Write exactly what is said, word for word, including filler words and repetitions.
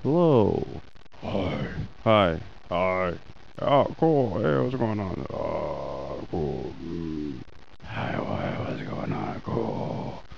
Hello. Hi. Hi. Hi. Oh, cool. Hey, what's going on? Oh, cool. Mm. Hi, wha- what's going on? Cool.